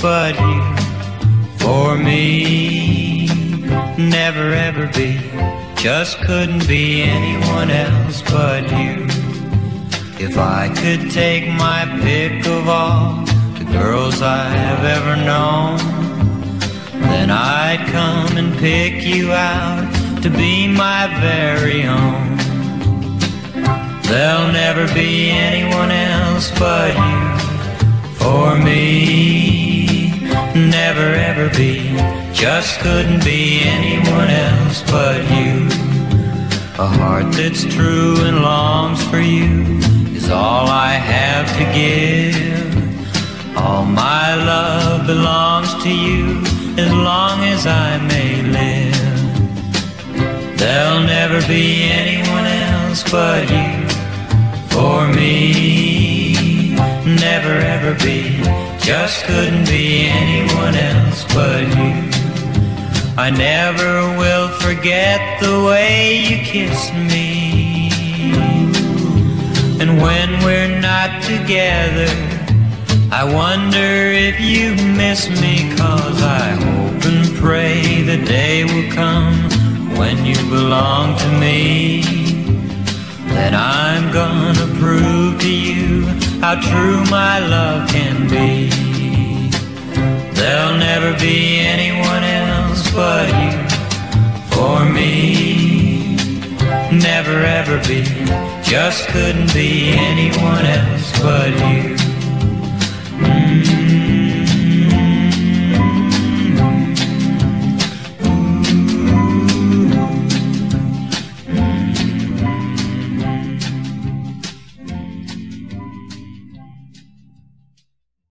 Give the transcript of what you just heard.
but you. For me, never ever be, just couldn't be anyone else but you. If I could take my pick of all the girls I've ever known, then I'd come and pick you out to be my very own. There'll never be anyone else but you. For me, never ever be, just couldn't be anyone else but you. A heart that's true and longs for you is all I have to give. All my love belongs to you as long as I may live. There'll never be anyone else but you. For me, never ever be, just couldn't be anyone else but you. I never will forget the way you kiss me, and when we're not together, I wonder if you miss me, 'cause I hope and pray the day will come when you belong to me. Then I'm gonna prove to you how true my love can be. There'll never be anyone else but you. For me, never ever be, just couldn't be anyone else but you.